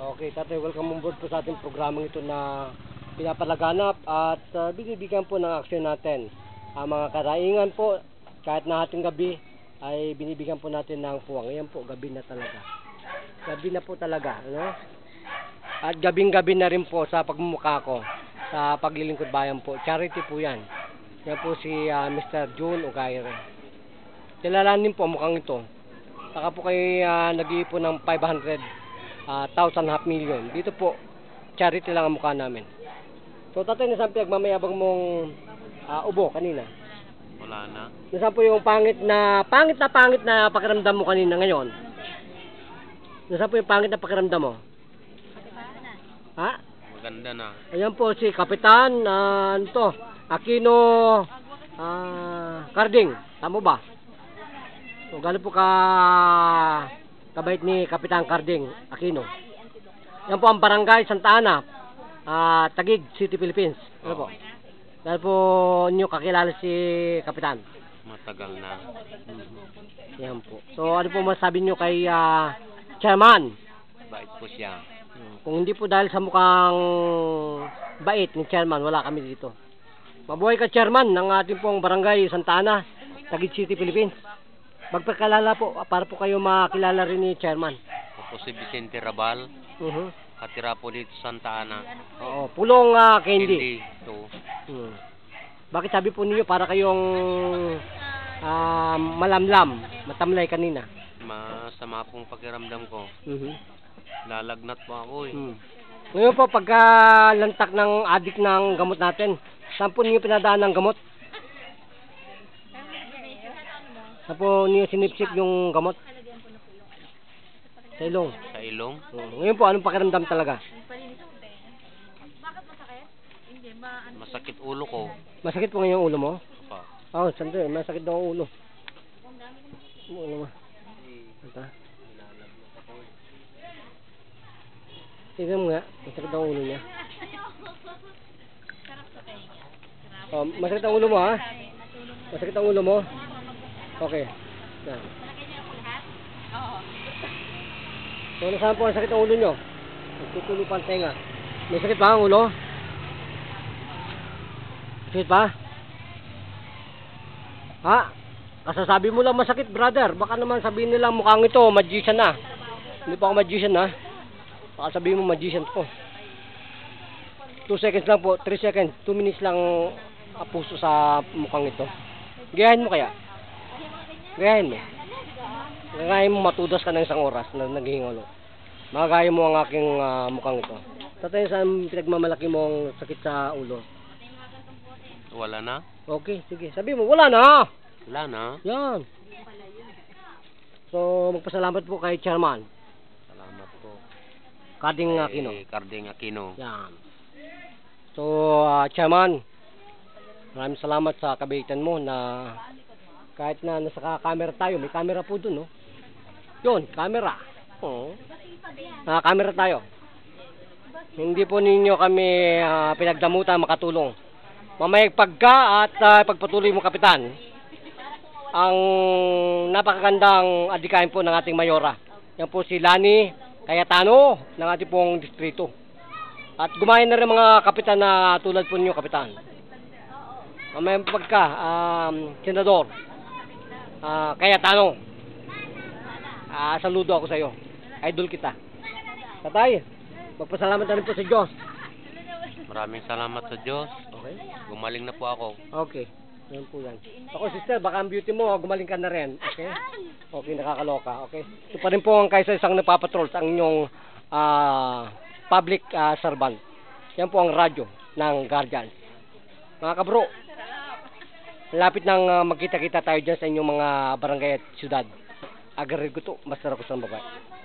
Okay, tatay, welcome on board po sa ating programang ito na pinapalaganap at binibigyan po ng aksyon natin. Ang mga karaingan po, kahit na ating gabi, ay binibigyan po natin ng puwang. Ayan po, gabi na talaga. Gabi na po talaga, ano? At gabing-gabi na rin po sa pagmumukha ko, sa paglilingkod bayan po. Charity po yan. Yan po si Mr. June Ugaire. Kilalanin po mukhang ito. Saka po kayo nag-iipon ng 500,000 dito po, charity lang ang mukha namin. So tatay, nasaan pinagmamayabang mong ubo kanina? Wala na. Nasaan po yung pangit na pakiramdam mo kanina ngayon? Nasaan po yung pangit na pakiramdam mo? Ha? Maganda na. Ayan po si Kapitan Aquino Carding. Tama ba? So gano'n po kabait ni Kapitan Carding Aquino. Yan po ang barangay Santa Ana, Taguig City, Philippines. Ano po? Dahil po nyo kakilala si Kapitan. Matagal na. Yan po. So ano po masabi nyo kay Chairman? Bait po siya. Kung hindi po dahil sa mukhang bait ni Chairman, wala kami dito. Mabuhay ka, Chairman, ng ating pong barangay Santa Ana, Taguig City, Philippines. Magpagkalala po para po kayo makilala rin ni Chairman. Ako si Vicente Rabal. Katira po dito Santa Ana. Oo, pulong Candy. Ito. Bakit sabi po niyo para kayong malamlam, matamlay kanina? Masama pong pakiramdam ko. Lalagnat po ako eh. Ngayon po, pagka lantak ng adik ng gamot natin, saan po niyo pinadaan ng gamot? Saan po niyo sinipsip yung gamot? Sa ilong. Sa ilong? Ngayon po, anong pakiramdam talaga? Masakit ulo ko. Masakit po ngayon yung ulo mo? Opo. Sandali, masakit daw ang ulo. Ulo mo. Ito. Tignan mo nga, masakit daw ang ulo niya. Masakit ang ulo mo, ha? Masakit ang ulo mo? Okay. Yan. So, nasaan po ang sakit ang ulo nyo? Nagtutulo pa ang tenga. May sakit ba ang ulo? Sakit pa? Ha? Kasasabi mo lang masakit, brother. Baka naman sabihin nila mukhang ito, magician na. Hindi pa ako magician, ha? Baka sabihin mo magician ko. 2 seconds lang po, 3 seconds, 2 minutes lang puso sa mukhang ito. Gayahin mo kaya? Gayahin mo. Gayahin mo, matudas ka ng 1 oras na naghihingalo. Magagaya mo ang aking mukhang ito. Tatay, saan pinagmamalaki mo ang sakit sa ulo? Wala na? Okay, sige. Sabi mo, wala na! Wala na? Yan. So, magpasalamat po kay Chairman. Salamat po. Carding Aquino. Carding Aquino. Yan. So, Chairman, maraming salamat sa kabaitan mo na kahit na nasa camera tayo, may camera po dun, no? Yun, camera. Oo. Camera tayo. Hindi po ninyo kami pinagdamutan makatulong. Mamayag pagka at pagpatuloy mo, Kapitan, ang napakagandang adikain po ng ating mayora. Yan po si Lani Cayetano ng ating pong distrito. At gumayin na rin mga kapitan na tulad po ninyo, Kapitan. Mamayag pagka, Senador Cayetano, saludo ako sa iyo. Idol kita. Tatay, magpasalamat na rin po sa Diyos. Maraming salamat sa Diyos. Okay. Gumaling na po ako. Okay. Yan po yan. Ako, sister, baka ang beauty mo, gumaling ka na rin. Okay? Okay, nakakaloka. Okay. Ito pa rin po ang kaysa isang nagpapatrol sa inyong public servant. Yan po ang radyo ng Guardians. Mga kabro, lapit nang magkita-kita tayo dyan sa inyong mga barangay at syudad. Agaril ko to, basta ako sa bagay.